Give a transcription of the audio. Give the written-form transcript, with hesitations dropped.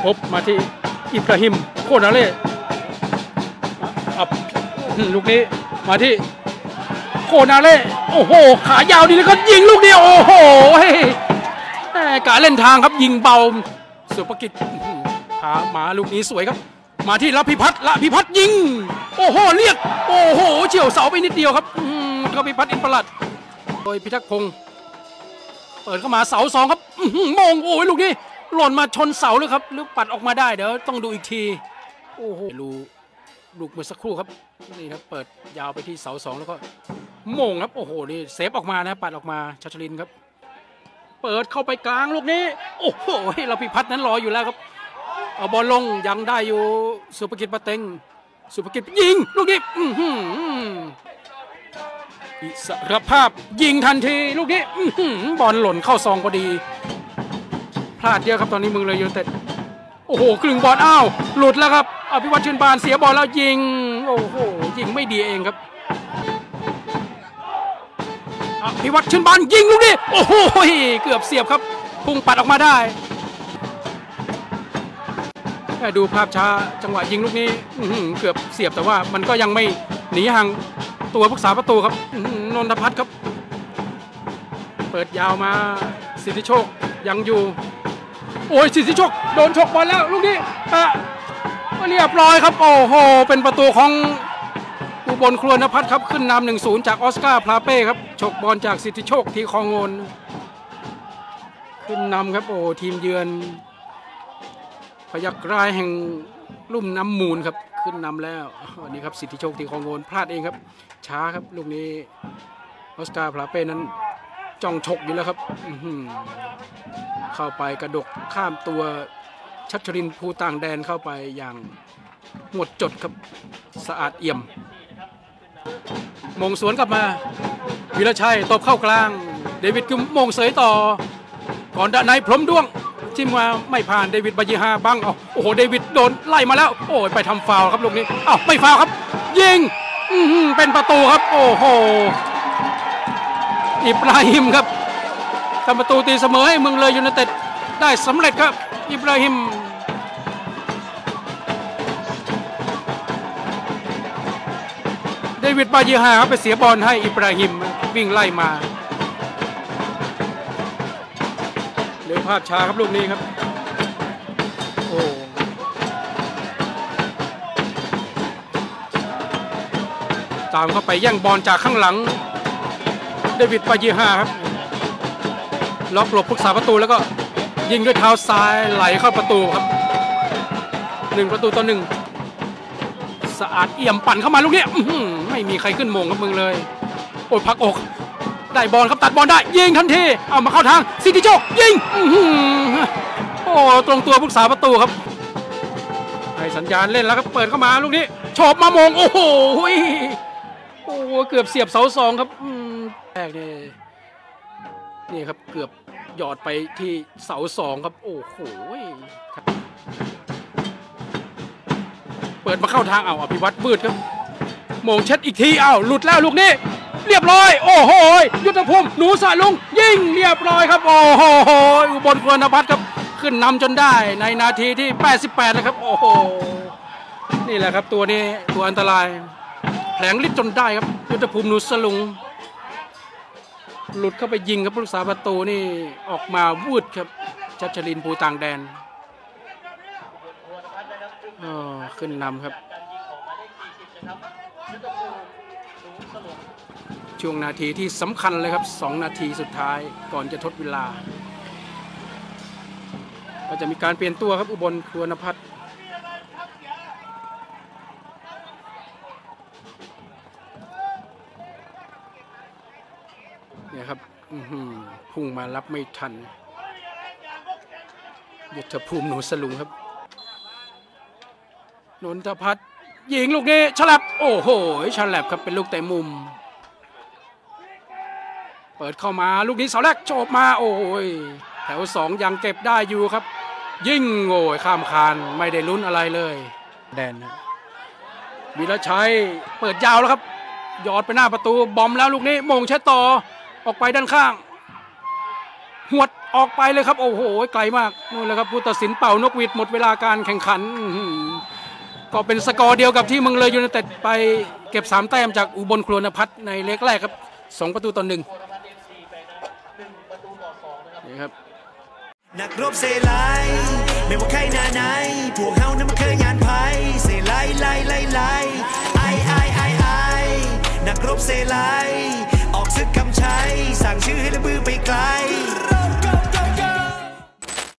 ภพมาที่อิบราฮิมโคนาเล่ลูกนี้มาที่โคนาเล่โอ้โหขายาวดีแล้วก็ยิงลูกนี้โอ้โหการเล่นทางครับยิงเบาสุภกิจพามาลูกนี้สวยครับมาที่ละพิพัฒน์ยิงโอ้โหเรียกโอ้โหเฉี่ยวเสาไปนิดเดียวครับละพิพัฒน์อินประหลัดโดยพิทักษ์พงศ์เปิดเข้ามาเสาสองครับมงโอ้ยลูกนี้หล่นมาชนเสาเลยครับหรือปัดออกมาได้เดี๋ยวต้องดูอีกทีโอ้โหลูกเมื่อสักครู่ครับนี่ครับเปิดยาวไปที่เสาสองแล้วก็มงครับโอ้โหนี่เซฟออกมานะปัดออกมาชัชรินครับเปิดเข้าไปกลางลูกนี้โอ้โหละพิพัฒน์นั้นรออยู่แล้วครับเอาบอลลงยังได้อยู่สุภกิจปะเต็งสุภกิจยิงลูกนี้อิสรภาพยิงทันทีลูกนี้บอลหล่นเข้าซองพอดีพลาดเยอะครับตอนนี้มึงเลยยูไนเต็ดโอ้โหกลึงบอลอ้าวหลุดแล้วครับอภิวัตชื่นบานเสียบอลแล้วยิงโอ้โหยิงไม่ดีเองครับอภิวัตชื่นบานยิงลูกนี้โอ้โหเกือบเสียบครับพุ่งปัดออกมาได้ดูภาพช้าจังหวะยิงลูกนี้เกือบเสียบแต่ว่ามันก็ยังไม่หนีห่างตัวผู้รักษาประตูครับนนทพัฒน์ครับเปิดยาวมาสิทธิโชคยังอยู่โอ้ยสิทธิโชคโดนฉกบอลแล้วลูกนี้เรียบร้อยครับโอ้โหเป็นประตูของอุบลครวนพัฒน์ครับขึ้นนำ 1-0 จากออสการ์พลาเป้ครับฉกบอลจากสิทธิโชคที่คลองโงนขึ้นนำครับโอ้ทีมเยือนพยัคฆ์ร้ายแห่งลุ่มน้ำมูลครับขึ้นนำแล้ววันนี้ครับสิทธิโชคที่คลองโงนพลาดเองครับช้าครับลูกนี้ออสการ์พลาเป้นั้นจ้องฉกอยู่แล้วครับเข้าไปกระดกข้ามตัวชัชรินทร์ภูต่างแดนเข้าไปอย่างหมดจดครับสะอาดเอี่ยมมงสวนกลับมาวีรชัยตบเข้ากลางเดวิดก็มงเสยต่อก่อนด้านในพรมด้วงจิ้มมาไม่ผ่านเดวิดบายิฮาบังโอ้โหเดวิดโดนไล่มาแล้วโอ้ยไปทำฟาวล์ครับลูกนี้ไม่ฟาวล์ครับยิงเป็นประตูครับโอ้โหอิบราฮิมครับทำประตูตีเสมอให้เมืองเลยยูไนเต็ดได้สำเร็จครับอิบราฮิมเดวิดบายิฮาไปเสียบอลให้อิบราฮิมวิ่งไล่มาเดี๋ยวภาพช้าครับลูกนี้ครับโอ้ตามเข้าไปแย่งบอลจากข้างหลังเดวิดบายิฮาครับล็อกหลบผู้รักษาประตูแล้วก็ยิงด้วยเท้าซ้ายไหลเข้าประตูครับ1-1สะอาดเอี่ยมปั่นเข้ามาลูกนี้ไม่มีใครขึ้นมงกับมึงเลยโอ้ยพักอกได้บอลครับตัดบอลได้ยิงทันทีเอามาเข้าทางสิทธิโชคยิงโอ้ตรงตัวผู้รักษาประตูครับให้สัญญาณเล่นแล้วครับเปิดเข้ามาลูกนี้โฉบมามงโอ้โหเกือบเสียบเสาสองครับแรกนี่ครับเกือบหยอดไปที่เสาสองครับโอ้โหเปิดมาเข้าทางอภิวัตมืดครับมงเช็ดอีกทีหลุดแล้วลูกนี้เรียบร้อยโอ้โหยุทธภูมิหนูสะลุงยิงเรียบร้อยครับโอ้โหอุบลครวนพัฒน์ครับขึ้นนำจนได้ในนาทีที่88นะครับโอ้โหนี่แหละครับตัวนี้ตัวอันตรายแผลงฤทธิ์จนได้ครับยุทธภูมิหนูสะลุงหลุดเข้าไปยิงครับผู้รักษาประตูนี่ออกมาวืดครับชัชรินทร์ภูต่างแดนขึ้นนำครับช่วงนาทีที่สำคัญเลยครับ2 นาทีสุดท้ายก่อนจะทดเวลาก็จะมีการเปลี่ยนตัวครับอุบลครวนพัฒน์เนี่ยครับพุ่งมารับไม่ทันยุทธภูมิหนูสลุงครับนนทพัฒน์ยิงลูกนี้ฉลับโอ้โหฉลับครับเป็นลูกเตะมุมเปิดเข้ามาลูกนี้เสาแรกโฉบมาโอ้ยแถว2ยังเก็บได้อยู่ครับยิงโง่ข้ามคานไม่ได้ลุ้นอะไรเลยแดนวีรชัยเปิดยาวแล้วครับยอดไปหน้าประตูบอมแล้วลูกนี้มงเช็ดต่อออกไปด้านข้างหวดออกไปเลยครับโอ้โหไกลมากนู่นเลยครับผู้ตัดสินเป่านกหวีดหมดเวลาการแข่งขันก็เป็นสกอร์เดียวกับที่เมืองเลยยูไนเต็ดไปเก็บ3 แต้มจากอุบลครวนพัฒน์ในเล็กแรกครับ2-1นี่ครับนักรบเซไลไม่ว่าใครหน้าไหนพวกเฮานั้นมันเคยงานไพ่เซไลไลนักรบเซไลออกศึกคำใช้สั่งชื่อให้ละมือไปไกล